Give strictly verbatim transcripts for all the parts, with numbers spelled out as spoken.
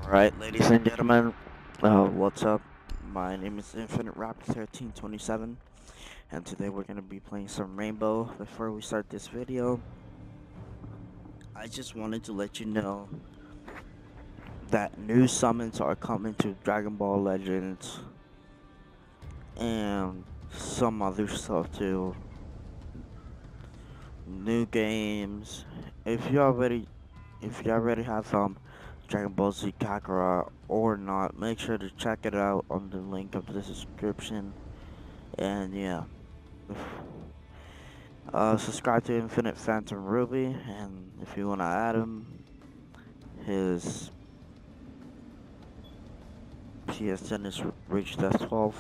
Alright, ladies and gentlemen, uh, what's up? My name is Infinite Raptor thirteen twenty-seven, and today we're going to be playing some Rainbow. Before we start this video, I just wanted to let you know that new summons are coming to Dragon Ball Legends, and some other stuff too. New games. If you already, if you already have um, Dragon Ball Z Kakarot or not, make sure to check it out on the link of the description. And yeah, uh, subscribe to Infinite Phantom Ruby, and if you want to add him, his P S N is reached as twelve.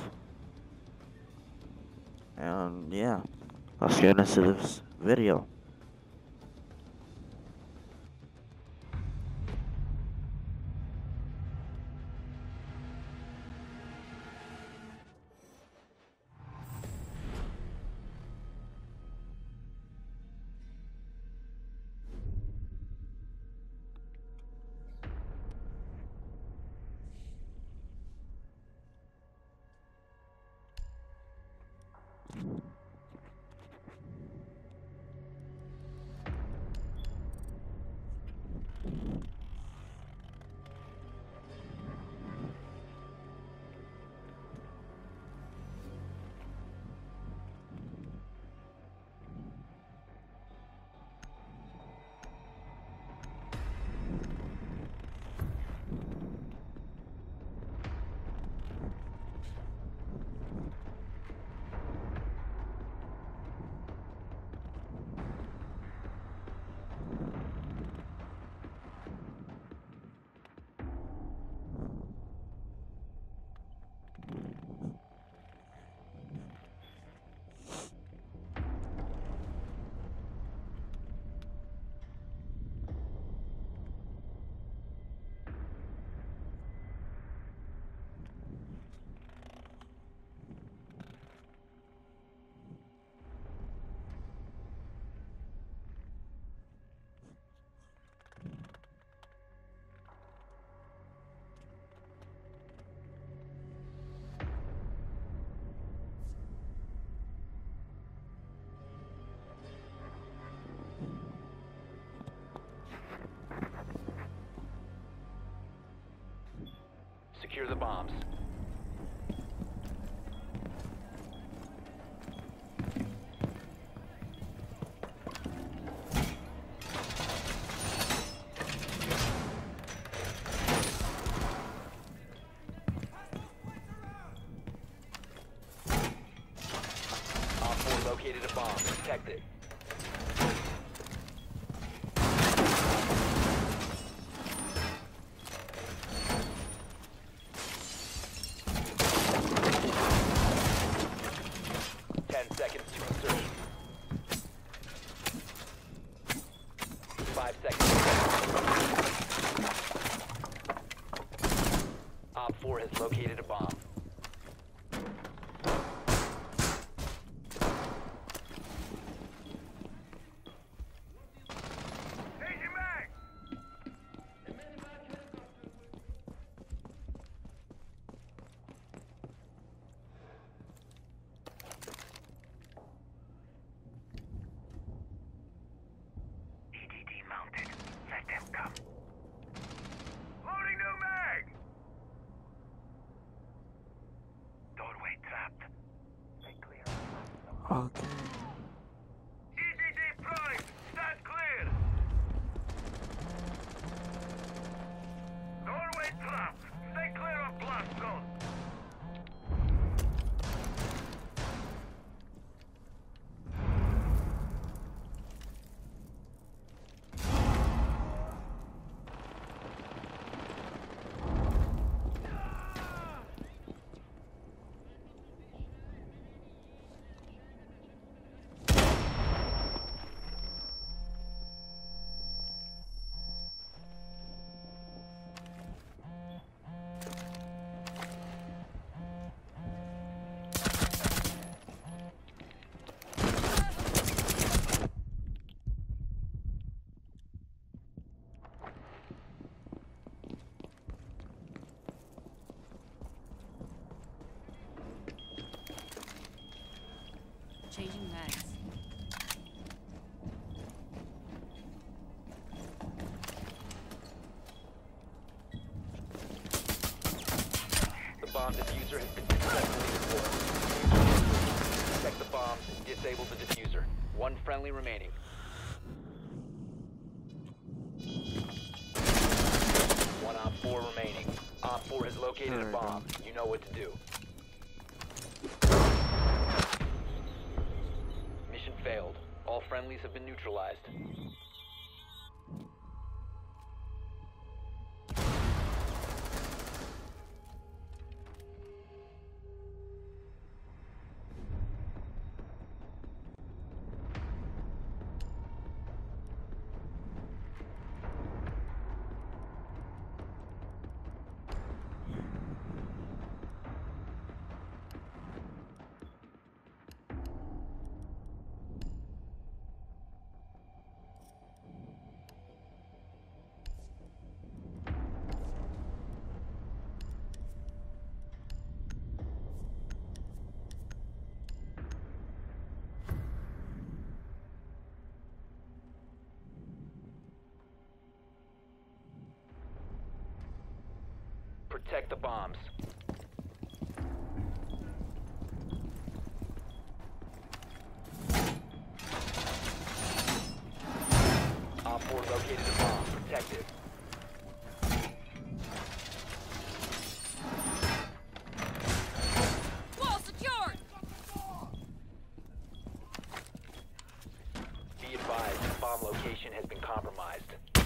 And yeah, let's get into this video. Secure the bombs. Op four located a bomb. Protect it. Ten seconds to insertion. Five seconds. Op four has located a bomb. Okay. E D D Prime, stand clear! Doorway trapped. Stay clear of blast zone. Changing mags. The bomb diffuser has been successfully deployed. Protect the bombs and disable the diffuser. One friendly remaining. One op four remaining. Op four has located There a we bomb. go. You know what to do. Mission failed. All friendlies have been neutralized. Protect the bombs. Op four located a bomb. Protect it. Wall secured! Be advised, the bomb location has been compromised.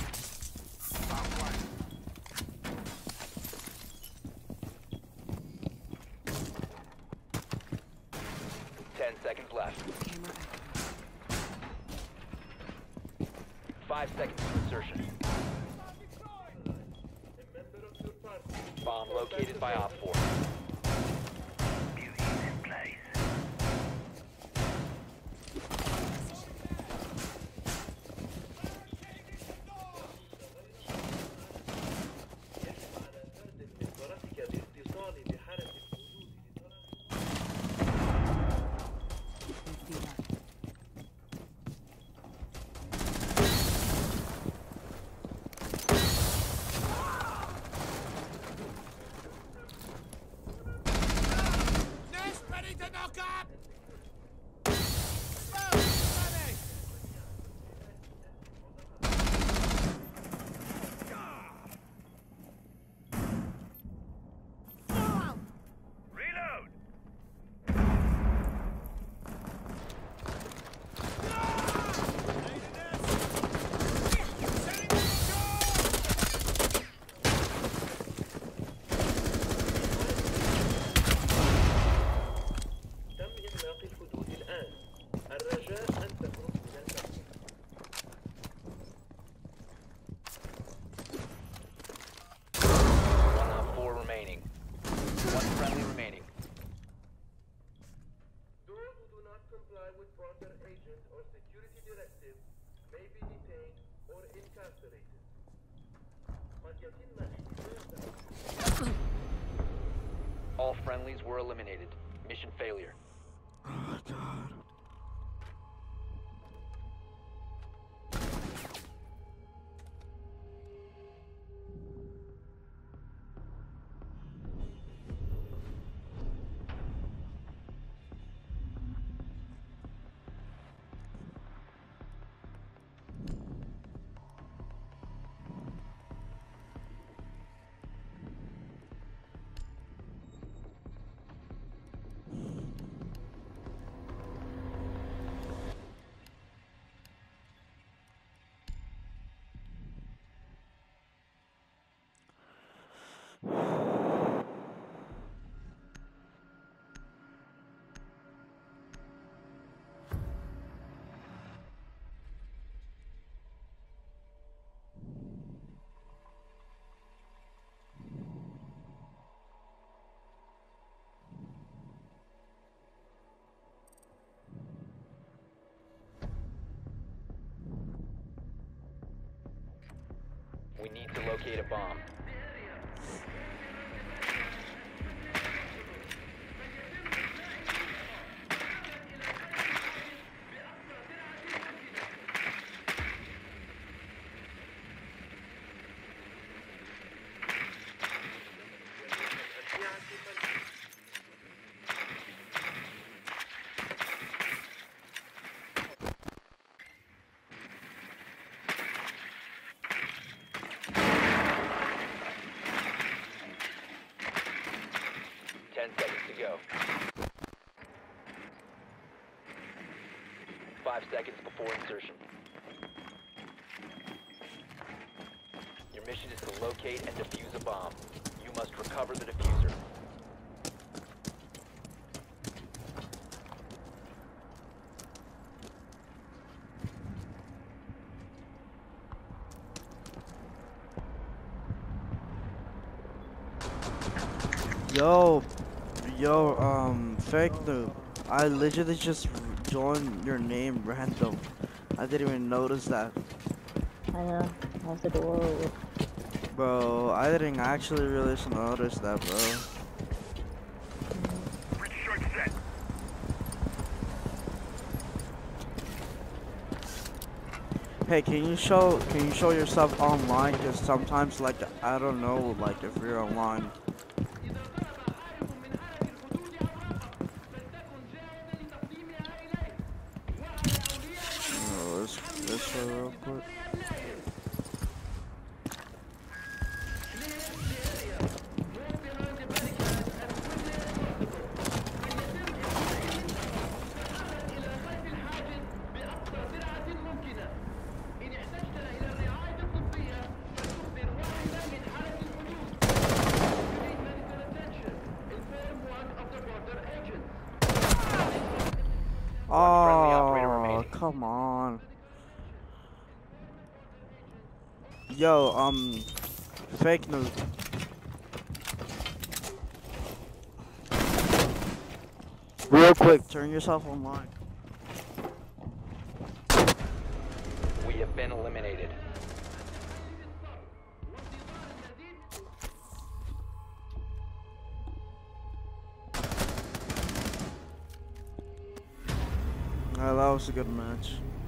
Ten seconds left. Camera active. Five seconds to insertion. Bomb located by Op four. Reload! تم إغلاق الحدود الآن. الرجاء أن تخرج من المكان. One Op four remaining. One friendly remaining. Those who do not comply with proper agent or security directive may be detained or incarcerated. قد يتم احتجاز All friendlies were eliminated. Mission failure. Oh god. We need to locate a bomb. five seconds before insertion. Your mission is to locate and defuse a bomb. You must recover the diffuser. Yo, yo, um, fake noob. I literally just joined your name random. I didn't even notice that. I know. How's the door open? Bro, I didn't actually really notice that, bro. Bridge strike set. Hey, can you show can you show yourself online? Because sometimes, like, I don't know, like, if you're online. Oh, let's let's show real quick. Oh, come on. Yo, um, fake news. Real quick, turn yourself online. We have been eliminated. Uh, that was a good match.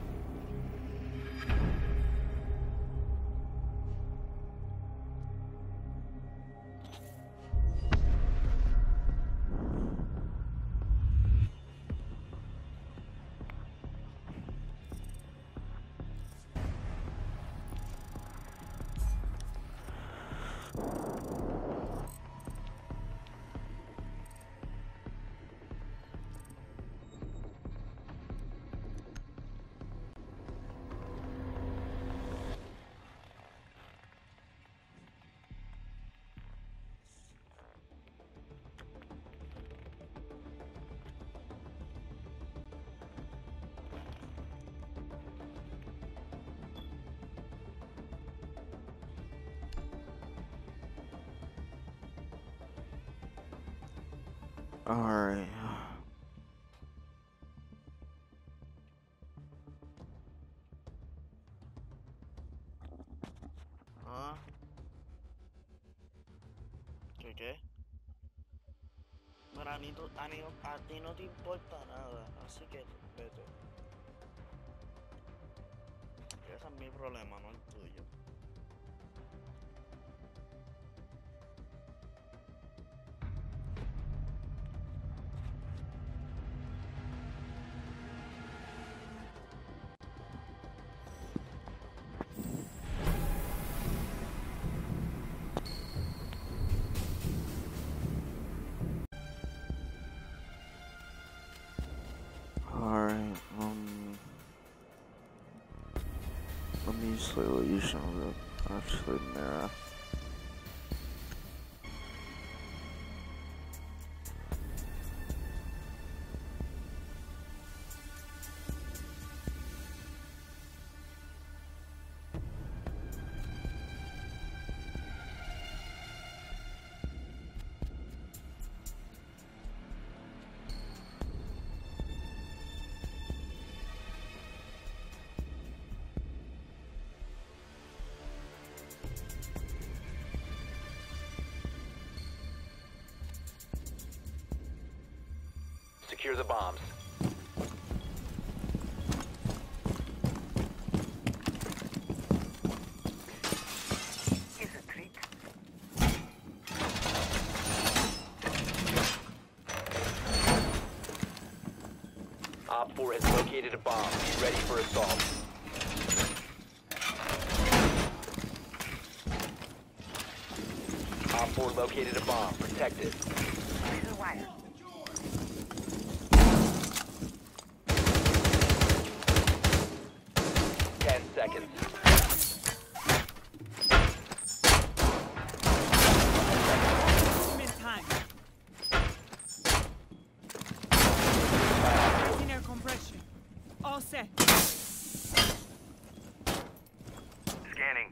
Alright. ¿Ah? ¿Qué qué? Pero a, ni tú- a, ni- a ti no te importa nada, así que vete. Ese es mi problema, no el tuyo. Alright, um... let me use Solution real actually mirror. Secure the bombs. Is a treat. Op four has located a bomb. Be ready for assault. Op four located a bomb. Protect it. Razor wire. Scanning.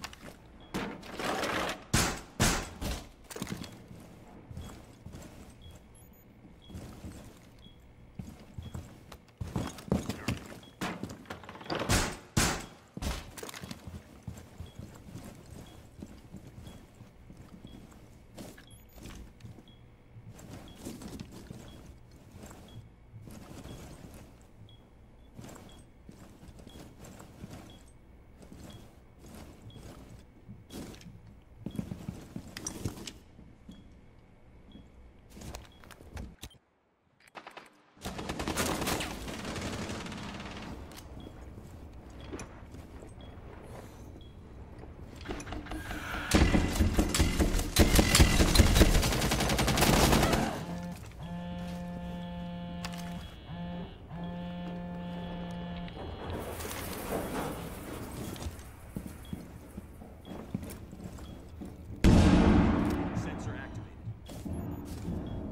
Sensor activated.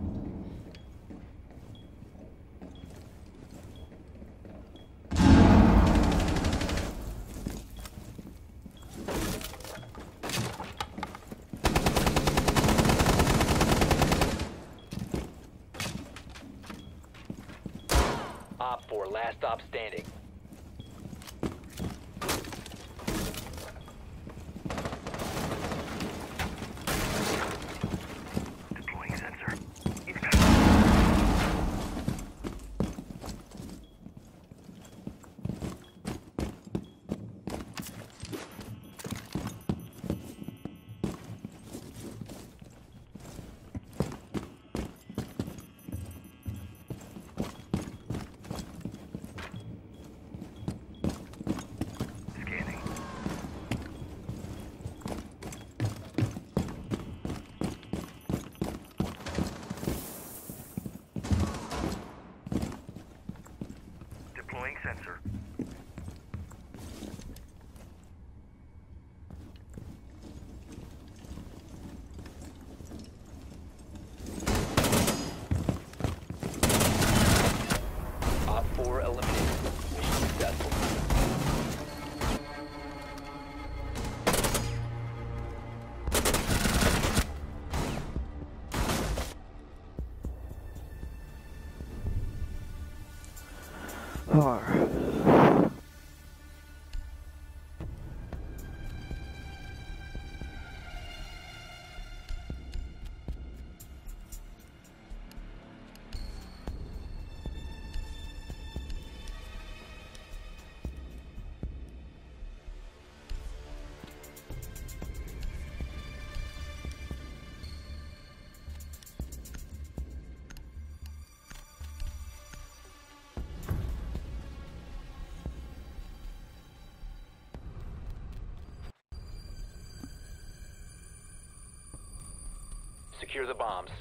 Op four, last stop standing. Deploying sensor. Scanning. Deploying sensor. Op four eliminated. Mission successful. Alright. Secure the bombs.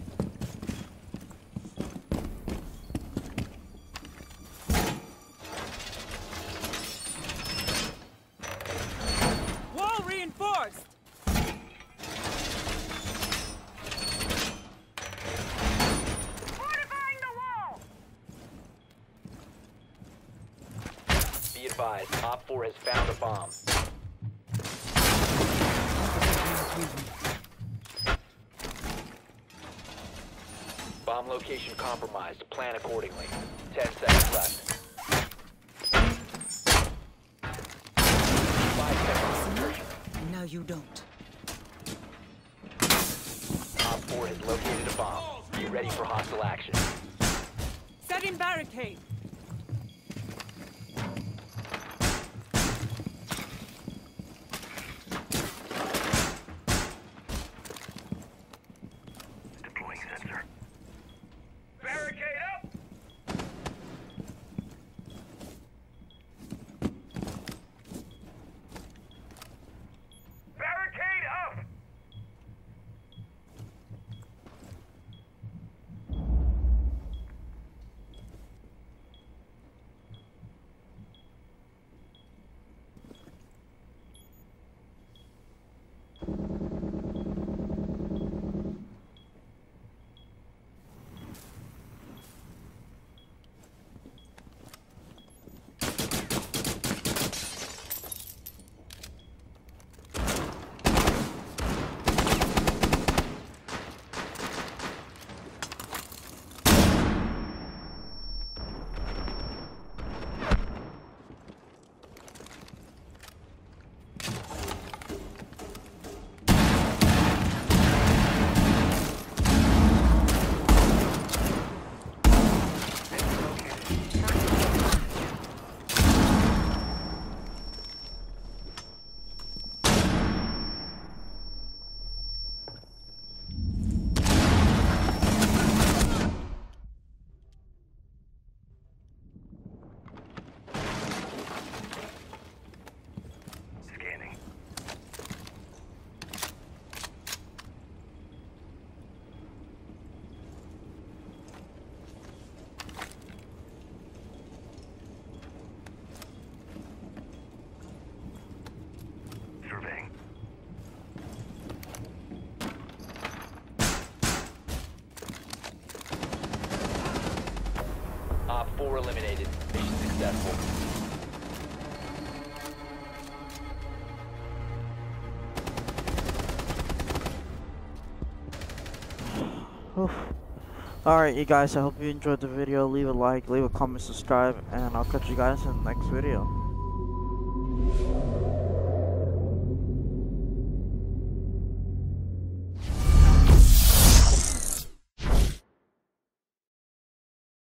Wall reinforced! Fortifying the wall! Be advised, Op four has found a bomb. Bomb location compromised. Plan accordingly. Ten seconds left. Five seconds to insertion. Now you don't. Op four has located a bomb. Be ready for hostile action. Setting barricade. Deploying sensor. Barricade up! Barricade up! were eliminated. Mission successful. Alright, you guys, I hope you enjoyed the video. Leave a like, leave a comment, subscribe, and I'll catch you guys in the next video.